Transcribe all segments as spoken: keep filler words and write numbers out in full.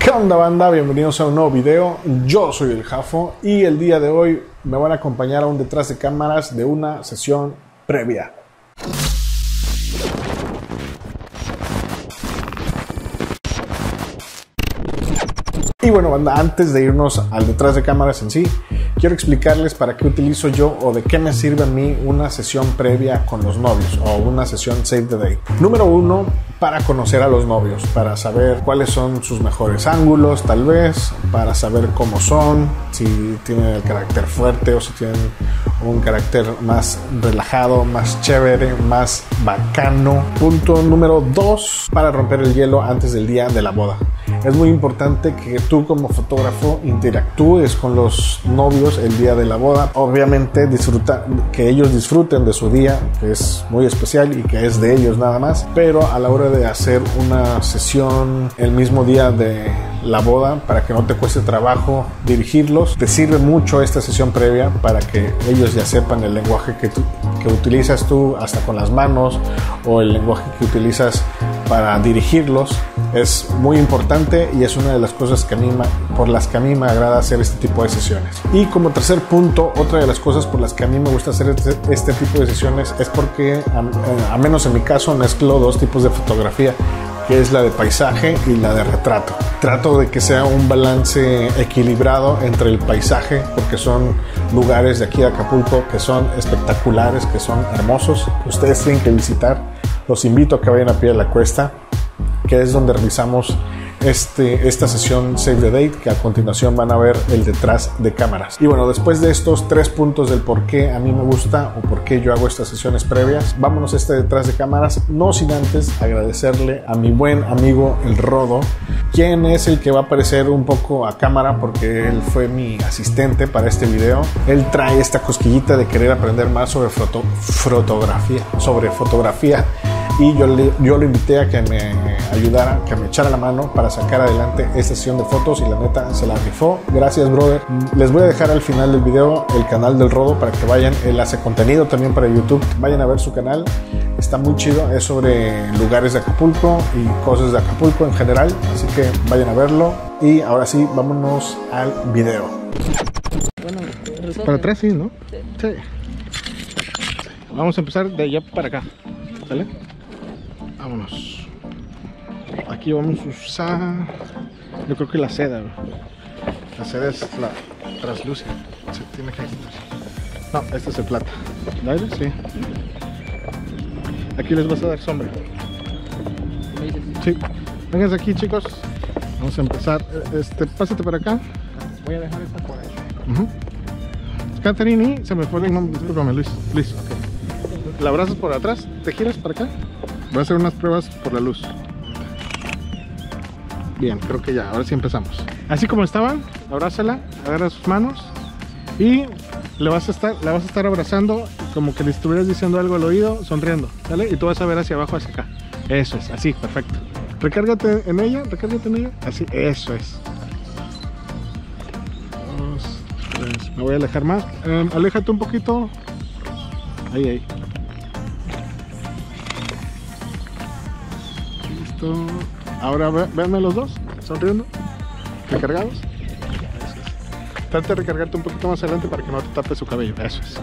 ¿Qué onda, banda? Bienvenidos a un nuevo video. Yo soy el Jafo y el día de hoy me van a acompañar a un detrás de cámaras de una sesión previa. Y bueno, banda, antes de irnos al detrás de cámaras en sí, quiero explicarles para qué utilizo yo o de qué me sirve a mí una sesión previa con los novios o una sesión save the date. Número uno, para conocer a los novios, para saber cuáles son sus mejores ángulos, tal vez, para saber cómo son, si tienen el carácter fuerte o si tienen un carácter más relajado, más chévere, más bacano. Punto número dos, para romper el hielo antes del día de la boda. Es muy importante que tú como fotógrafo interactúes con los novios el día de la boda. Obviamente disfruta, que ellos disfruten de su día, que es muy especial y que es de ellos nada más. Pero a la hora de hacer una sesión el mismo día de la boda, para que no te cueste trabajo dirigirlos, te sirve mucho esta sesión previa para que ellos ya sepan el lenguaje que, tú, que utilizas tú hasta con las manos o el lenguaje que utilizas para dirigirlos. Es muy importante y es una de las cosas que a mí, por las que a mí me agrada hacer este tipo de sesiones. Y como tercer punto, otra de las cosas por las que a mí me gusta hacer este, este tipo de sesiones es porque, a, a menos en mi caso, mezclo dos tipos de fotografía, que es la de paisaje y la de retrato. Trato de que sea un balance equilibrado entre el paisaje, porque son lugares de aquí de Acapulco que son espectaculares, que son hermosos. Ustedes tienen que visitar. Los invito a que vayan a pie de la cuesta, que es donde realizamos este, esta sesión Save the Date, que a continuación van a ver el detrás de cámaras. Y bueno, después de estos tres puntos del por qué a mí me gusta o por qué yo hago estas sesiones previas, vámonos a este detrás de cámaras, no sin antes agradecerle a mi buen amigo el Rodo, quien es el que va a aparecer un poco a cámara porque él fue mi asistente para este video. Él trae esta cosquillita de querer aprender más sobre foto, fotografía, sobre fotografía. Y yo, le, yo lo invité a que me ayudara, que me echara la mano para sacar adelante esta sesión de fotos y la neta se la rifó. Gracias, brother. Les voy a dejar al final del video el canal del Rodo para que vayan. Él hace contenido también para YouTube. Vayan a ver su canal. Está muy chido. Es sobre lugares de Acapulco y cosas de Acapulco en general. Así que vayan a verlo. Y ahora sí, vámonos al video. Bueno, para atrás sí, ¿no? Sí. Sí. Vamos a empezar de allá para acá. ¿Sale? Vámonos. Aquí vamos a usar, yo creo que la seda, bro. La seda es la translúcida. Se tiene que quitar. No, este es el plata. ¿El aire? Sí. Aquí les vas a dar sombra. ¿Me dices? Sí. Vénganse aquí, chicos. Vamos a empezar. Este, pásate para acá. Voy a dejar esta por ahí. Uh-huh. Catherine, se me fue el nombre. Discúlpame, Luis. Luis. Okay. La abrazas por atrás. ¿Te giras para acá? Voy a hacer unas pruebas por la luz. Bien, creo que ya, ahora sí empezamos. Así como estaban, abrázala, agarra sus manos y le vas a estar, la vas a estar abrazando como que le estuvieras diciendo algo al oído, sonriendo, ¿sale? Y tú vas a ver hacia abajo, hacia acá. Eso es, así, perfecto. Recárgate en ella, recárgate en ella, así, eso es. Dos, tres, me voy a alejar más. Um, aléjate un poquito. Ahí, ahí. Ahora véanme los dos, sonriendo, recargados. Eso es. Trata de recargarte un poquito más adelante para que no te tape su cabello. Eso es.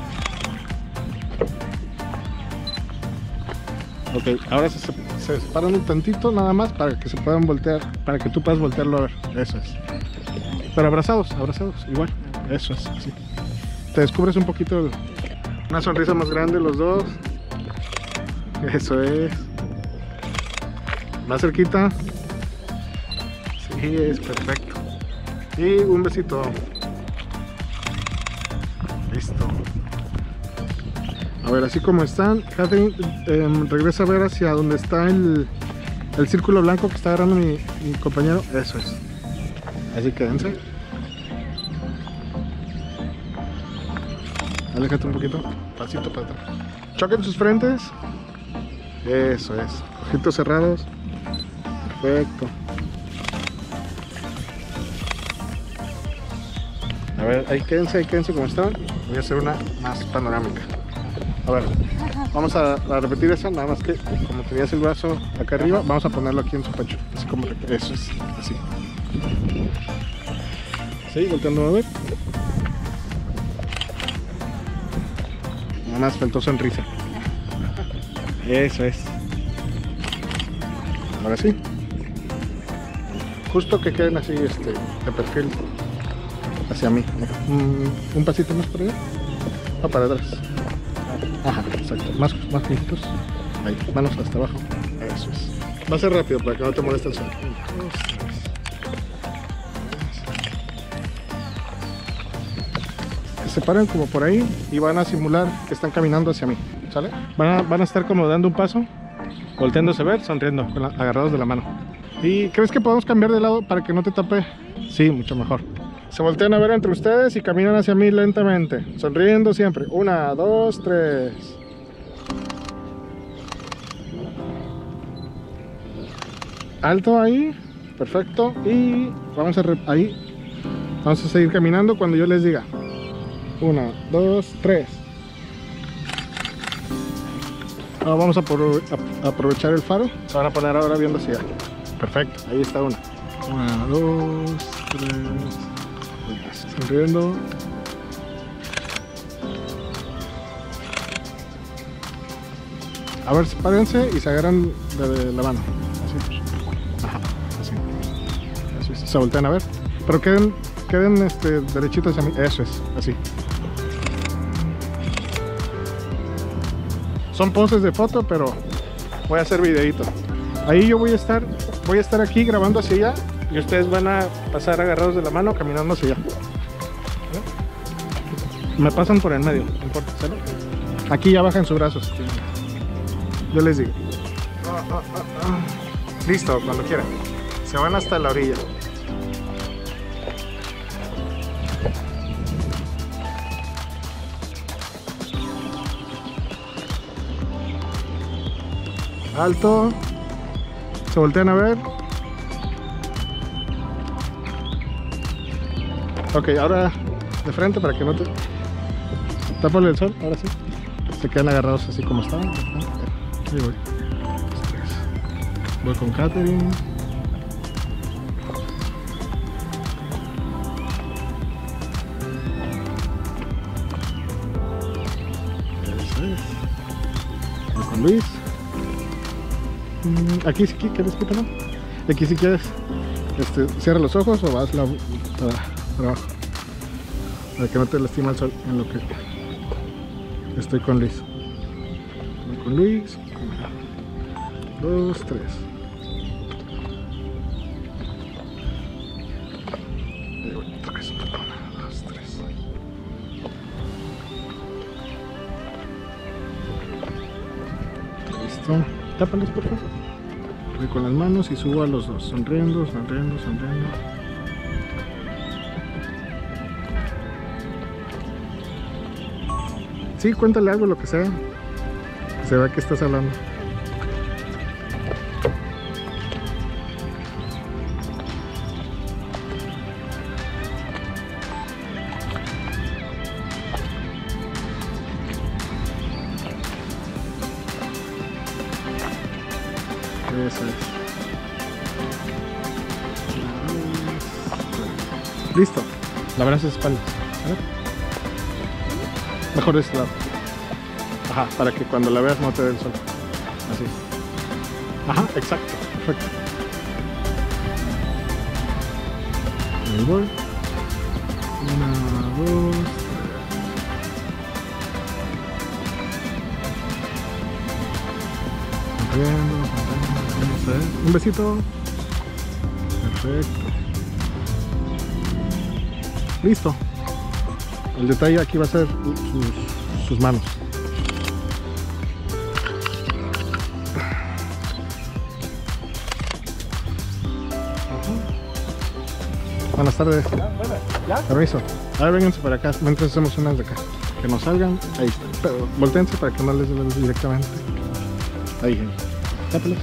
Ok, ahora se, se separan un tantito nada más para que se puedan voltear, para que tú puedas voltearlo a ver. Eso es. Pero abrazados, abrazados, igual. Eso es, así. Te descubres un poquito, una sonrisa más grande los dos. Eso es. Más cerquita. Sí, es perfecto. Y un besito. Listo. A ver, así como están, Catherine, eh, regresa a ver hacia donde está el, el círculo blanco que está agarrando mi, mi compañero. Eso es. Así quédense. Aléjate un poquito. Pasito para atrás. Choquen sus frentes. Eso es. Ojitos cerrados. Perfecto. A ver, ahí quédense, ahí quédense como están. Voy a hacer una más panorámica. A ver, vamos a, a repetir esa, nada más que como tenías el brazo acá arriba, vamos a ponerlo aquí en su pecho. Así como, eso es, así. Sí, volteando a ver. Nada más faltó sonrisa. Eso es. Ahora sí. Justo que queden así, este, de perfil hacia mí. Un, un pasito más para allá. O para atrás. Ajá, exacto. Más, más juntitos. Ahí, manos hasta abajo. Eso es. Va a ser rápido para que no te moleste el sol. Se paran como por ahí y van a simular que están caminando hacia mí, ¿sale? Van a, van a estar como dando un paso, volteándose a ver, sonriendo, con la, agarrados de la mano. ¿Y crees que podemos cambiar de lado para que no te tape? Sí, mucho mejor. Se voltean a ver entre ustedes y caminan hacia mí lentamente, sonriendo siempre. Una, dos, tres. Alto ahí, perfecto. Y vamos a ahí, vamos a seguir caminando cuando yo les diga. Una, dos, tres. Ahora vamos a, por, a, a aprovechar el faro. Se van a poner ahora viendo hacia allá. Perfecto, ahí está una. Una, dos, tres. Sonriendo. A ver, párense y se agarran de, de la mano. Así. Ajá, así. Así es. Se voltean a ver. Pero queden, queden este, derechitos hacia mí. Eso es, así. Son poses de foto, pero voy a hacer videito. Ahí yo voy a estar, voy a estar aquí grabando hacia allá y ustedes van a pasar agarrados de la mano caminando hacia allá. ¿Vale? Me pasan por el medio, no importa, ¿sale? Aquí ya bajan sus brazos. Yo les digo. Ah, ah, ah, ah. Listo, cuando quieran. Se van hasta la orilla. Alto. Se voltean a ver. Ok, ahora de frente para que no te... Tápale el sol, ahora sí. Se quedan agarrados así como estaban. Ahí voy. Voy con Catherine. Eso es. Voy con Luis. Aquí si quieres, quítalo. Aquí si quieres, este, cierra los ojos o vas la, para, para abajo. Para que no te lastima el sol en lo que estoy con Luis. Voy con Luis. Dos, tres. Ahí voy, tres, una, dos, tres. Listo. Tápales, por favor. Voy con las manos y subo a los dos, sonriendo, sonriendo, sonriendo. Sí, cuéntale algo, lo que sea. Que se vea que estás hablando. Eso es. Listo. La verás espaldas. ¿Vale? Mejor de este lado. Ajá, para que cuando la veas no te dé el sol. Así. Ajá, exacto. Perfecto. Ahí voy. Una, dos, tres. Un besito. Perfecto. Listo. El detalle aquí va a ser sus, sus manos. Buenas tardes. Permiso. A ver, vénganse para acá. Mientras hacemos unas de acá. Que nos salgan. Ahí está. Pero voltéense para que no les den directamente. Ahí, gente. Tápelos.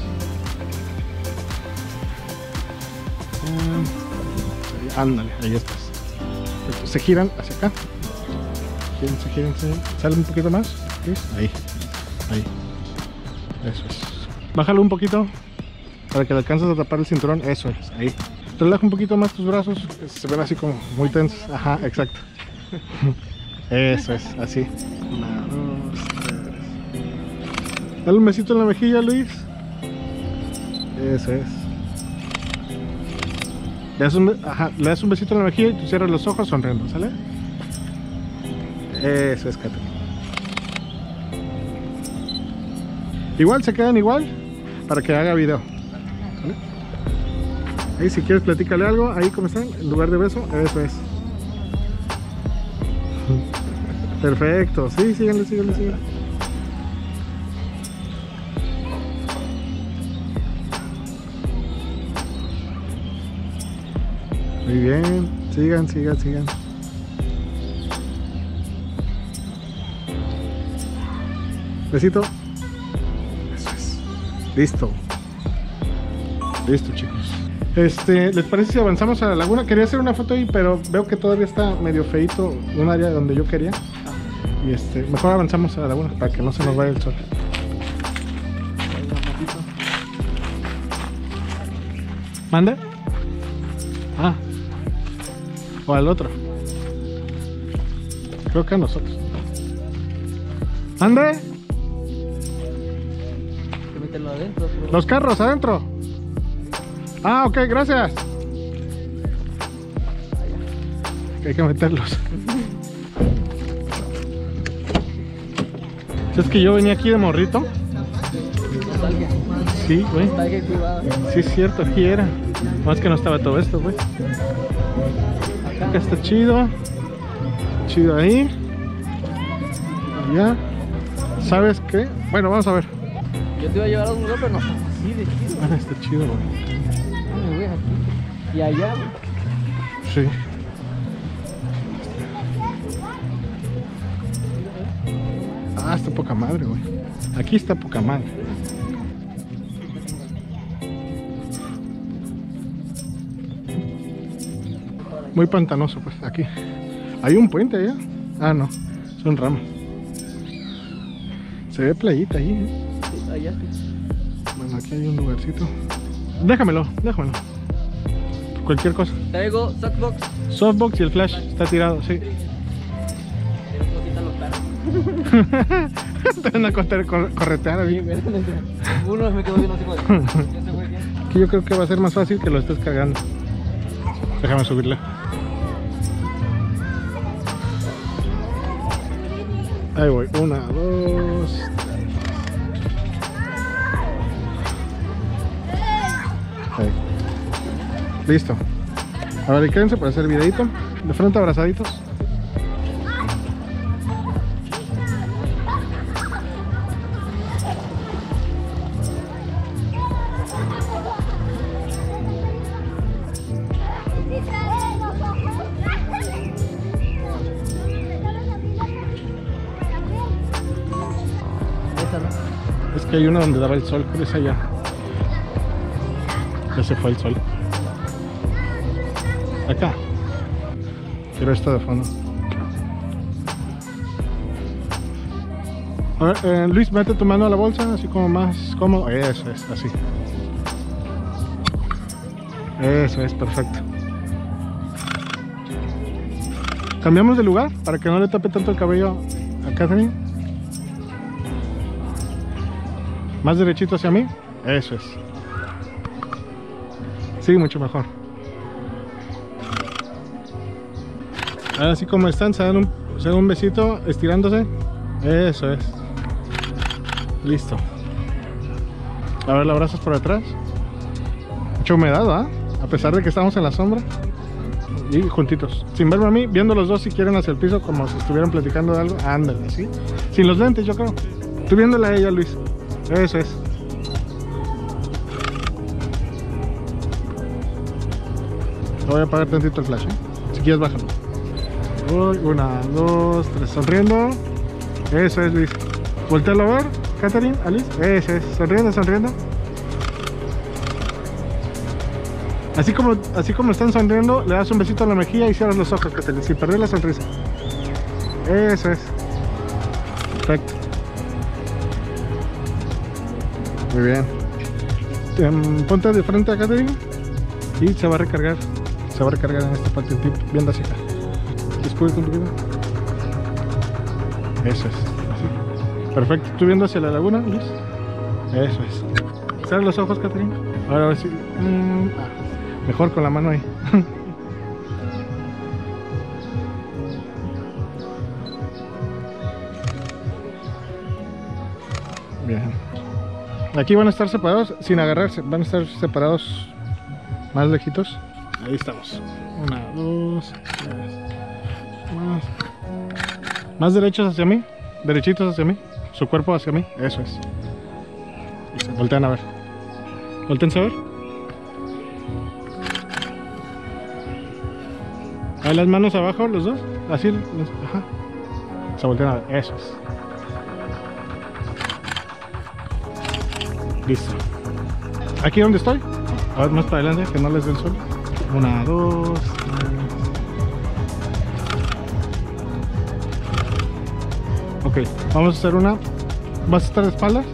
Ándale, ahí estás. Se giran hacia acá. Se giran, se giran. Sale un poquito más. ¿Ves? Ahí. Ahí. Eso es. Bájalo un poquito para que le alcances a tapar el cinturón. Eso es. Ahí. Relaja un poquito más tus brazos, se ven así como muy tensos. Ajá, exacto. Eso es, así. Una, dos, tres. Dale un besito en la mejilla, Luis. Eso es. Le das, un, ajá, le das un besito en la mejilla y tú cierras los ojos sonriendo, ¿sale? Eso es, Catherine. Igual, se quedan igual para que haga video, ¿vale? Ahí si quieres platícale algo, ahí como están, en lugar de beso, eso es. Perfecto, sí, síganle, síganle, síganle. Muy bien, sigan, sigan, sigan. Besito. Eso es. Listo. Listo, chicos. Este, ¿les parece si avanzamos a la laguna? Quería hacer una foto ahí, pero veo que todavía está medio feito un área donde yo quería. Y este, mejor avanzamos a la laguna para que no se nos vaya el sol. ¿Mande? Ah. O al otro. Creo que a nosotros. ¿Mande? Mételo adentro, pero... Los carros adentro. Ah, ok, gracias. Hay que meterlos. ¿Es que yo venía aquí de morrito? Nostalgia. Sí, güey. Nostalgia y privada. Sí, es cierto, aquí era. Más que no estaba todo esto, güey. Acá está chido. Chido ahí. Ya. ¿Sabes qué? Bueno, vamos a ver. Yo te iba a llevar a un lugar, pero no así de chido. Ah, está chido, güey. Ay, güey, aquí. Y allá, güey. Sí. Ah, está poca madre, güey. Aquí está poca madre. Muy pantanoso, pues, aquí. Hay un puente allá. Ah, no. Son ramas. Se ve playita ahí, ¿eh? Sí, allá sí. Bueno, aquí hay un lugarcito. Déjamelo, déjamelo. Cualquier cosa. Traigo softbox. Softbox y el flash está tirado, sí. Te van a contar, cor corretear a mí. Uno me quedó viendo así como de... ¿Ya se fue bien? Que yo creo que va a ser más fácil que lo estés cargando. Déjame subirle. Ahí voy. Una, dos. Ahí. Listo. A ver, quédense para hacer videito. De frente abrazaditos. Es que hay una donde daba el sol, pero es allá. Ya se fue el sol. Acá. Quiero esta de fondo. A ver, eh, Luis, mete tu mano a la bolsa, así como más cómodo. Eso es, así. Eso es, perfecto. Cambiamos de lugar para que no le tape tanto el cabello a Catherine. Más derechito hacia mí. Eso es. Sí, mucho mejor. Ahora así como están, se dan un, se dan un besito estirándose. Eso es. Listo. A ver, la abrazas por atrás. Mucha humedad, ¿ah? A pesar de que estamos en la sombra. Y juntitos. Sin verme a mí, viendo los dos si quieren hacia el piso, como si estuvieran platicando de algo. Ándale, ¿sí? Sin los lentes, yo creo. Tú viéndola a ella, Luis. Eso es. Voy a apagar tantito el flash, ¿eh? Si quieres, bájalo. Uy, una, dos, tres. Sonriendo. Eso es, Luis. Voltealo a ver, Catherine, Alice. Eso es. Sonriendo, sonriendo. Así como, así como están sonriendo, le das un besito a la mejilla y cierras los ojos, Catherine, sin perder la sonrisa. Eso es. Perfecto. Muy bien. Um, ponte de frente a Catherine. Y se va a recargar. Se va a recargar en esta parte del tip, viendo hacia acá. Descubre con tu vida. Eso es. Así. Perfecto. ¿Tú viendo hacia la laguna, Luis? Eso es. Cierra los ojos, Catherine. Ahora a ver si... Mm, ah, mejor con la mano ahí. Bien. Aquí van a estar separados sin agarrarse. Van a estar separados más lejitos. Ahí estamos. Una, dos, tres. Más. Más derechos hacia mí. Derechitos hacia mí. Su cuerpo hacia mí. Eso es. Y se voltean a ver. Voltense a ver. Ahí las manos abajo, los dos. Así. Ajá. Se voltean a ver. Eso es. Listo. Aquí donde estoy. A ver, más para adelante, que no les dé el sol. Una, dos, tres. Ok, vamos a hacer una. Vas a estar de espaldas.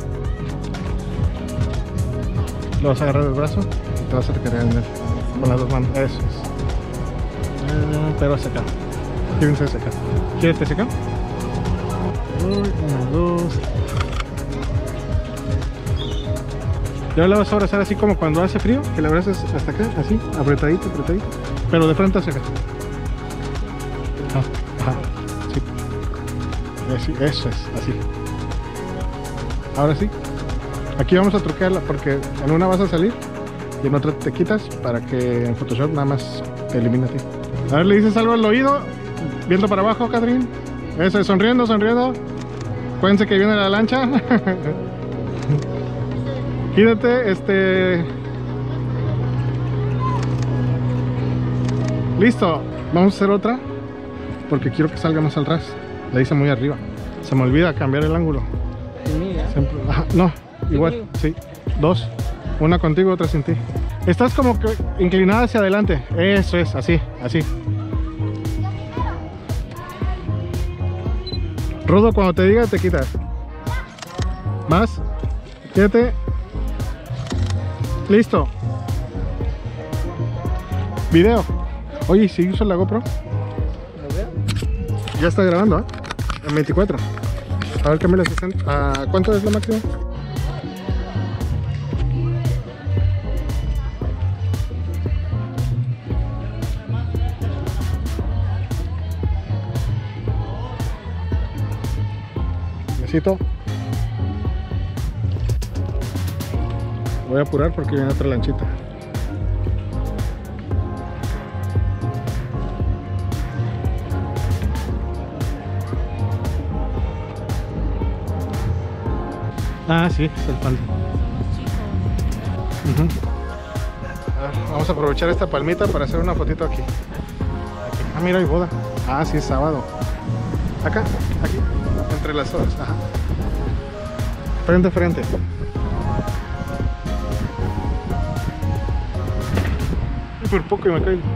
Lo vas a agarrar del brazo y te vas a recargar en él. Con las dos manos. Eso es. Eh, pero hacia acá. Fíjense hacia acá. Quédate hacia acá. Una, dos. Y ahora la vas a abrazar así como cuando hace frío, que la abrazas hasta acá, así, apretadito, apretadito, pero de frente hacia acá. Ajá, ajá, sí. Así, eso es, así. Ahora sí. Aquí vamos a truquearla porque en una vas a salir y en otra te quitas para que en Photoshop nada más te elimine a ti. A ver, le dices algo al oído, viendo para abajo, Catherine. Eso es, sonriendo, sonriendo. Acuérdense que viene la lancha. Quídate, este... Listo, vamos a hacer otra porque quiero que salga más al ras. La hice muy arriba. Se me olvida cambiar el ángulo. Siempre... Ajá, no, igual, sí. Dos, una contigo, otra sin ti. Estás como que inclinada hacia adelante. Eso es, así, así. Rudo, cuando te diga te quitas. Más. Quédate. Listo. Video. Oye, ¿sí uso la GoPro? Ya está grabando, ¿eh? En veinticuatro. A ver, Camila, ¿a cuánto es lo máximo? Necesito. Voy a apurar porque viene otra lanchita. Ah, sí, es el palmo. Uh-huh. A ver, vamos a aprovechar esta palmita para hacer una fotito aquí. Aquí. Ah, mira, hay boda. Ah, sí, es sábado. Acá, aquí, entre las horas. Ajá. Frente a frente. Por poco y me caigo.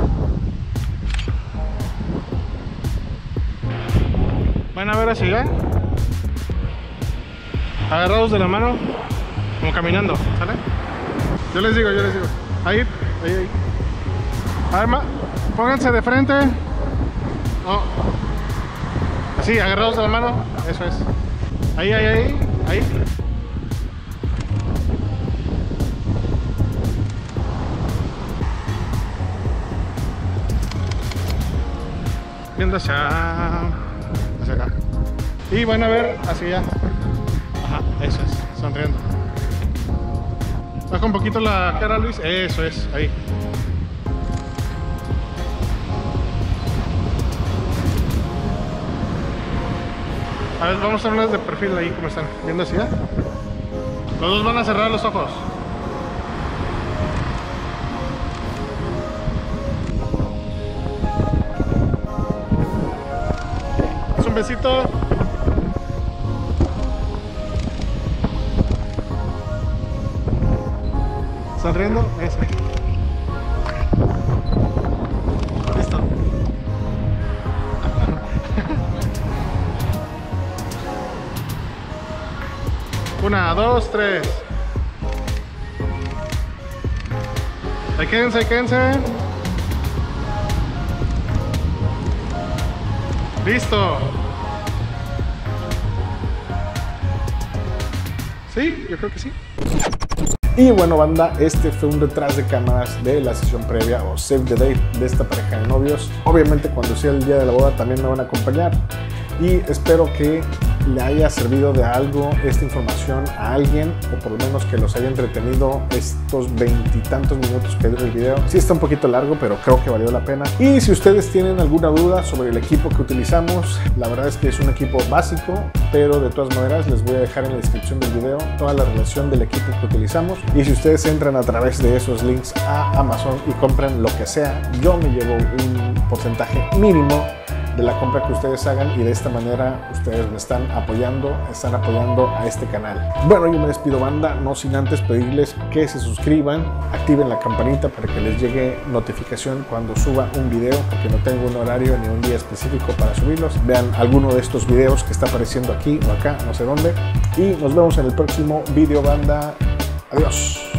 Van a ver hacia allá. Agarrados de la mano, como caminando, ¿sale? Yo les digo, yo les digo. Ahí, ahí, ahí. Arma, pónganse de frente. No. Así, agarrados de la mano. Eso es. Ahí, ahí, ahí. Ahí. Viendo hacia, hacia acá. Y van a ver hacia allá. Ajá, eso es, sonriendo. Baja un poquito la cara, Luis. Eso es, ahí. A ver, vamos a hacer unas de perfil ahí, como están. Viendo hacia allá. Los dos van a cerrar los ojos. Un besito. Sonriendo, eso. Listo. Una, dos, tres. Ahí quédense, ahí quédense. Listo. Sí, yo creo que sí. Y bueno, banda, este fue un detrás de cámaras de la sesión previa o save the date de esta pareja de novios. Obviamente cuando sea el día de la boda también me van a acompañar y espero que le haya servido de algo esta información a alguien, o por lo menos que los haya entretenido estos veintitantos minutos que dura el video. Sí está un poquito largo, pero creo que valió la pena. Y si ustedes tienen alguna duda sobre el equipo que utilizamos, la verdad es que es un equipo básico, pero de todas maneras les voy a dejar en la descripción del video toda la relación del equipo que utilizamos. Y si ustedes entran a través de esos links a Amazon y compran lo que sea, yo me llevo un porcentaje mínimo de la compra que ustedes hagan, y de esta manera ustedes me están apoyando, están apoyando a este canal. Bueno, yo me despido, banda, no sin antes pedirles que se suscriban, activen la campanita para que les llegue notificación cuando suba un video, porque no tengo un horario ni un día específico para subirlos. Vean alguno de estos videos que está apareciendo aquí o acá, no sé dónde, y nos vemos en el próximo video, banda. Adiós.